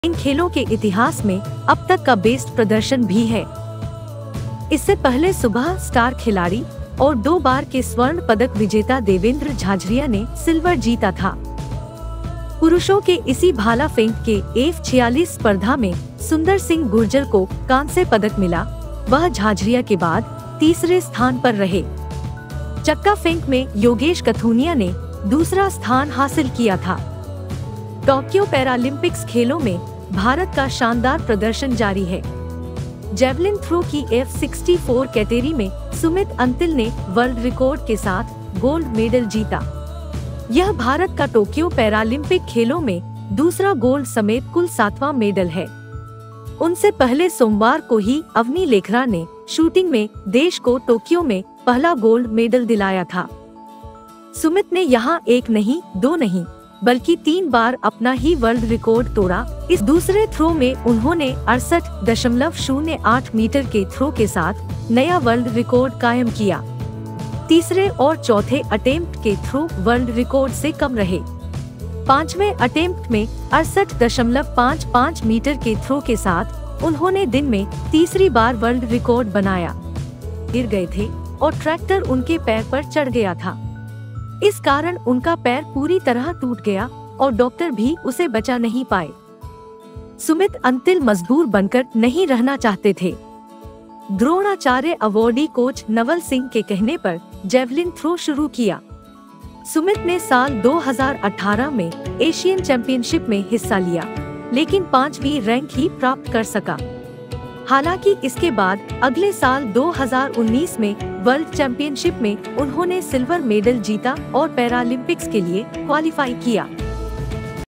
इन खेलों के इतिहास में अब तक का बेस्ट प्रदर्शन भी है। इससे पहले सुबह स्टार खिलाड़ी और 2 बार के स्वर्ण पदक विजेता देवेंद्र झाझरिया ने सिल्वर जीता था। पुरुषों के इसी भाला फेंक के F46 स्पर्धा में सुंदर सिंह गुर्जर को कांस्य पदक मिला। वह झाझरिया के बाद तीसरे स्थान पर रहे। चक्का फेंक में योगेश कथुनिया ने दूसरा स्थान हासिल किया था। टोक्यो पैरालंपिक्स खेलों में भारत का शानदार प्रदर्शन जारी है। जेवलिन थ्रो की F64 कैटेगरी में सुमित अंतिल ने वर्ल्ड रिकॉर्ड के साथ गोल्ड मेडल जीता। यह भारत का टोक्यो पैरालंपिक खेलों में दूसरा गोल्ड समेत कुल 7वां मेडल है। उनसे पहले सोमवार को ही अवनी लेखरा ने शूटिंग में देश को टोक्यो में पहला गोल्ड मेडल दिलाया था। सुमित ने यहां 1 नहीं 2 नहीं बल्कि 3 बार अपना ही वर्ल्ड रिकॉर्ड तोड़ा। इस दूसरे थ्रो में उन्होंने 68.08 मीटर के थ्रो के साथ नया वर्ल्ड रिकॉर्ड कायम किया। तीसरे और चौथे अटेम्प्ट के थ्रो वर्ल्ड रिकॉर्ड से कम रहे। 5वें अटेम्प्ट में 68.55 मीटर के थ्रो के साथ उन्होंने दिन में तीसरी बार वर्ल्ड रिकॉर्ड बनाया। गिर गए थे और ट्रैक्टर उनके पैर पर चढ़ गया था। इस कारण उनका पैर पूरी तरह टूट गया और डॉक्टर भी उसे बचा नहीं पाए। सुमित अंतिल मजबूर बनकर नहीं रहना चाहते थे। द्रोणाचार्य अवॉर्डी कोच नवल सिंह के कहने पर जेवलिन थ्रो शुरू किया। सुमित ने साल 2018 में एशियन चैंपियनशिप में हिस्सा लिया, लेकिन 5वीं रैंक ही प्राप्त कर सका। हालांकि इसके बाद अगले साल 2019 में वर्ल्ड चैंपियनशिप में उन्होंने सिल्वर मेडल जीता और पैरालंपिक्स के लिए क्वालिफाई किया।